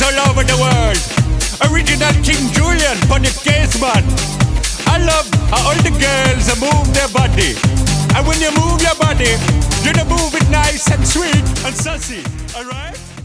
all over the world. Original King Julian on the casement. I love how all the girls move their body. And when you move your body, you move it nice and sweet and sassy, alright?